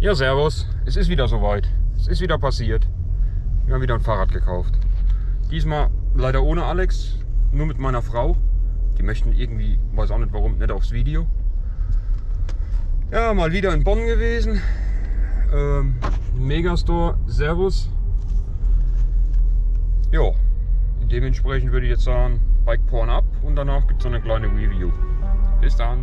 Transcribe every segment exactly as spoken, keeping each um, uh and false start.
Ja, servus. Es ist wieder soweit. Es ist wieder passiert. Wir haben wieder ein Fahrrad gekauft. Diesmal leider ohne Alex, nur mit meiner Frau. Die möchten irgendwie, weiß auch nicht warum, nicht aufs Video. Ja, mal wieder in Bonn gewesen. Ähm, Megastore, Servus. Ja, dementsprechend würde ich jetzt sagen, Bike Porn ab und danach gibt es noch eine kleine Review. Bis dann.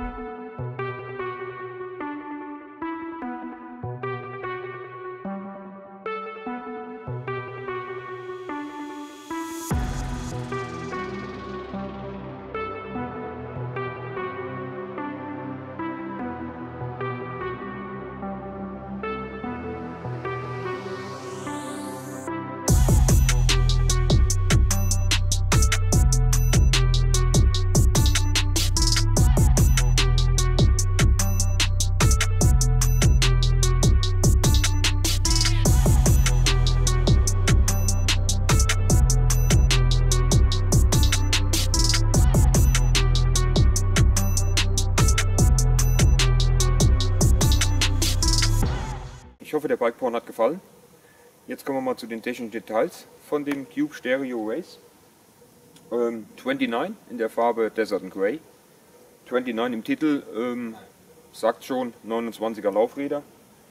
Ich hoffe, der Bike Porn hat gefallen. Jetzt kommen wir mal zu den technischen Details von dem Cube Stereo Race. Ähm, neunundzwanzig in der Farbe Desert and Grey. neunundzwanzig im Titel, ähm, sagt schon neunundzwanziger Laufräder.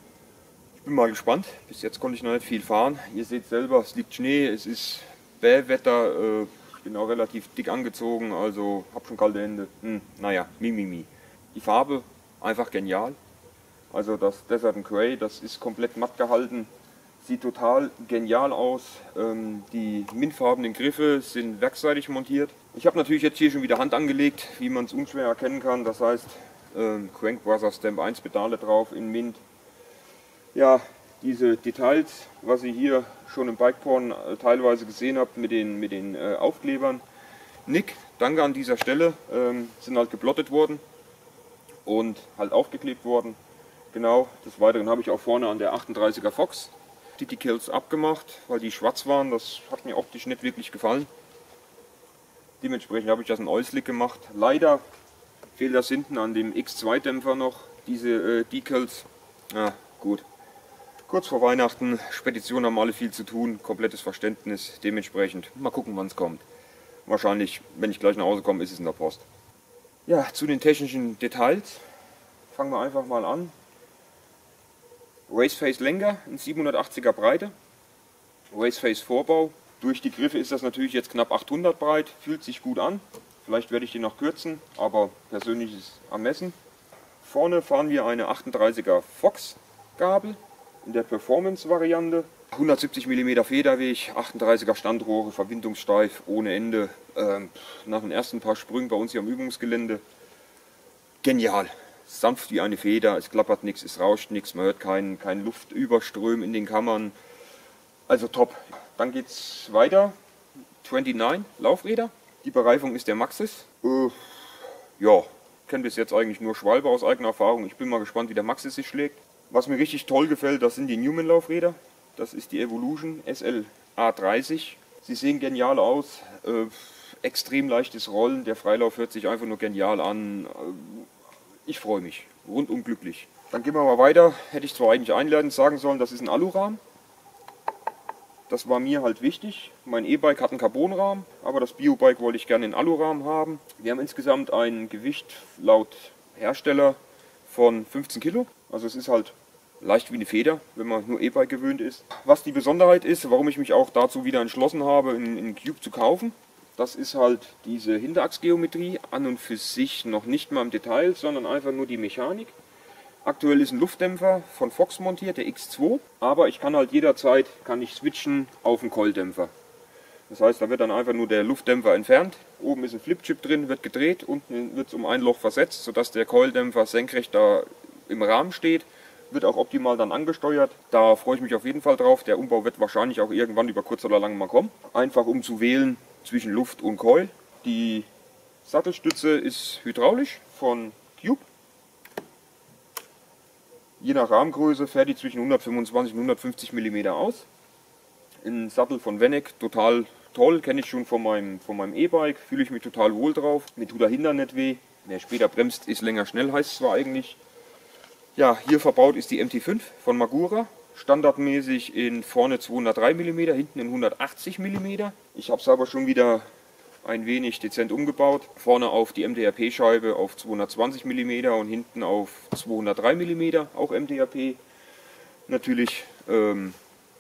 Ich bin mal gespannt. Bis jetzt konnte ich noch nicht viel fahren. Ihr seht selber, es liegt Schnee, es ist Bähwetter. Äh, ich bin auch relativ dick angezogen, also habe schon kalte Hände. Hm, naja, mi, mi, mi. Die Farbe einfach genial. Also das Desert and Grey, das ist komplett matt gehalten, sieht total genial aus. Ähm, die mintfarbenen Griffe sind werksseitig montiert. Ich habe natürlich jetzt hier schon wieder Hand angelegt, wie man es unschwer erkennen kann. Das heißt ähm, Crank Brothers Stamp eins Pedale drauf in Mint. Ja, diese Details, was ihr hier schon im Bike Porn äh, teilweise gesehen habt mit den, mit den äh, Aufklebern. Nick, danke an dieser Stelle, ähm, sind halt geblottet worden und halt aufgeklebt worden. Genau, des Weiteren habe ich auch vorne an der achtunddreißiger Fox die Decals abgemacht, weil die schwarz waren. Das hat mir optisch nicht wirklich gefallen. Dementsprechend habe ich das in Oil-Slick gemacht. Leider fehlt das hinten an dem X zwei Dämpfer noch, diese äh, Decals. Ja, gut. Kurz vor Weihnachten, Speditionen haben alle viel zu tun, komplettes Verständnis. Dementsprechend mal gucken, wann es kommt. Wahrscheinlich, wenn ich gleich nach Hause komme, ist es in der Post. Ja, zu den technischen Details. Fangen wir einfach mal an. Raceface Lenker in siebenhundertachtziger Breite, Raceface Vorbau. Durch die Griffe ist das natürlich jetzt knapp achthundert breit, fühlt sich gut an. Vielleicht werde ich den noch kürzen, aber persönliches Ermessen. Vorne fahren wir eine achtunddreißiger Fox Gabel in der Performance Variante. hundertsiebzig Millimeter Federweg, achtunddreißiger Standrohre, verbindungssteif, ohne Ende. Ähm, nach den ersten paar Sprüngen bei uns hier am Übungsgelände. Genial! Sanft wie eine Feder, es klappert nichts, es rauscht nichts, man hört keinen kein Luftüberströmen in den Kammern. Also top. Dann geht es weiter. neunundzwanzig Laufräder. Die Bereifung ist der Maxxis. Äh, ja, kenne bis jetzt eigentlich nur Schwalbe aus eigener Erfahrung. Ich bin mal gespannt, wie der Maxxis sich schlägt. Was mir richtig toll gefällt, das sind die Newman Laufräder. Das ist die Evolution S L A dreißig. Sie sehen genial aus. Äh, extrem leichtes Rollen. Der Freilauf hört sich einfach nur genial an. Äh, Ich freue mich, rundum glücklich. Dann gehen wir mal weiter. Hätte ich zwar eigentlich einleitend sagen sollen, das ist ein Alurahmen. Das war mir halt wichtig. Mein E-Bike hat einen Carbonrahmen, aber das Bio-Bike wollte ich gerne in Alurahmen haben. Wir haben insgesamt ein Gewicht laut Hersteller von fünfzehn Kilo. Also es ist halt leicht wie eine Feder, wenn man nur E-Bike gewöhnt ist. Was die Besonderheit ist, warum ich mich auch dazu wieder entschlossen habe, einen Cube zu kaufen. Das ist halt diese Hinterachsgeometrie, an und für sich noch nicht mal im Detail, sondern einfach nur die Mechanik. Aktuell ist ein Luftdämpfer von Fox montiert, der X zwei, aber ich kann halt jederzeit kann ich switchen auf einen Keuldämpfer. Das heißt, da wird dann einfach nur der Luftdämpfer entfernt, oben ist ein Flipchip drin, wird gedreht, unten wird es um ein Loch versetzt, sodass der Keuldämpfer senkrecht da im Rahmen steht. Wird auch optimal dann angesteuert. Da freue ich mich auf jeden Fall drauf. Der Umbau wird wahrscheinlich auch irgendwann über kurz oder lang mal kommen. Einfach um zu wählen zwischen Luft und Coil. Die Sattelstütze ist hydraulisch von Cube. Je nach Rahmengröße fährt die zwischen hundertfünfundzwanzig und hundertfünfzig Millimeter aus. Ein Sattel von Venek, total toll, kenne ich schon von meinem, von meinem E-Bike, fühle ich mich total wohl drauf. Mir tut der Hintern nicht weh. Wer später bremst, ist länger schnell, heißt es zwar eigentlich. Ja, hier verbaut ist die M T fünf von Magura. Standardmäßig in vorne zweihundertdrei Millimeter, hinten in hundertachtzig Millimeter. Ich habe es aber schon wieder ein wenig dezent umgebaut. Vorne auf die M D R P-Scheibe auf zweihundertzwanzig Millimeter und hinten auf zweihundertdrei Millimeter, auch M D R P. Natürlich ähm,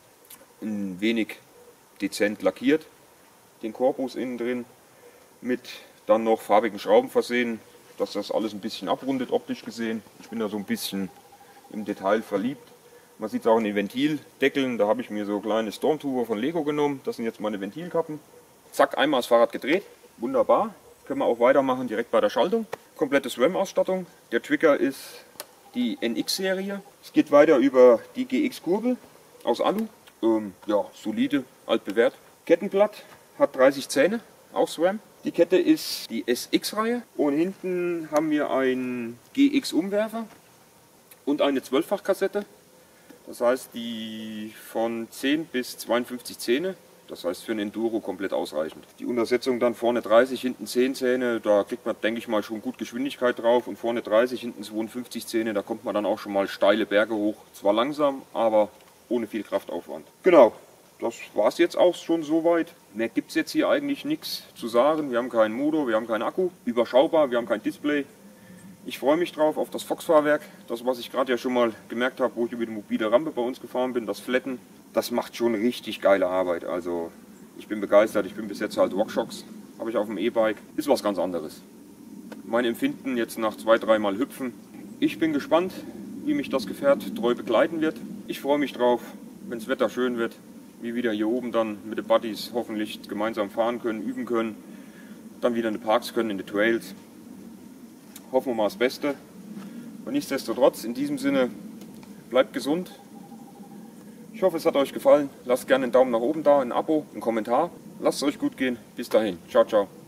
ein wenig dezent lackiert, den Korpus innen drin, mit dann noch farbigen Schrauben versehen, dass das alles ein bisschen abrundet optisch gesehen. Ich bin da so ein bisschen im Detail verliebt. Man sieht es auch in den Ventildeckeln, da habe ich mir so kleine Stormtrooper von Lego genommen. Das sind jetzt meine Ventilkappen. Zack, einmal das Fahrrad gedreht, wunderbar. Können wir auch weitermachen direkt bei der Schaltung. Komplette SRAM-Ausstattung. Der Trigger ist die N X-Serie. Es geht weiter über die G X-Kurbel aus Alu. Ähm, ja, solide, altbewährt. Kettenblatt hat dreißig Zähne, auch SRAM. Die Kette ist die S X-Reihe und hinten haben wir einen G X-Umwerfer und eine zwölffach-Kassette. Das heißt, die von zehn bis zweiundfünfzig Zähne, das heißt für ein Enduro komplett ausreichend. Die Untersetzung dann vorne dreißig, hinten zehn Zähne, da kriegt man, denke ich mal, schon gut Geschwindigkeit drauf. Und vorne dreißig, hinten zweiundfünfzig Zähne, da kommt man dann auch schon mal steile Berge hoch. Zwar langsam, aber ohne viel Kraftaufwand. Genau, das war es jetzt auch schon soweit. Mehr gibt es jetzt hier eigentlich nichts zu sagen. Wir haben keinen Motor, wir haben keinen Akku, überschaubar, wir haben kein Display. Ich freue mich drauf auf das Fox-Fahrwerk, das was ich gerade ja schon mal gemerkt habe, wo ich über die mobile Rampe bei uns gefahren bin, das Flatten, das macht schon richtig geile Arbeit. Also ich bin begeistert, ich bin bis jetzt halt Rockshox, habe ich auf dem E-Bike, ist was ganz anderes. Mein Empfinden jetzt nach zwei, dreimal Hüpfen, ich bin gespannt, wie mich das Gefährt treu begleiten wird. Ich freue mich drauf, wenn das Wetter schön wird, wie wieder hier oben dann mit den Buddies hoffentlich gemeinsam fahren können, üben können, dann wieder in die Parks können, in die Trails. Hoffen wir mal das Beste. Und nichtsdestotrotz, in diesem Sinne, bleibt gesund. Ich hoffe, es hat euch gefallen. Lasst gerne einen Daumen nach oben da, ein Abo, einen Kommentar. Lasst es euch gut gehen. Bis dahin. Ciao, ciao.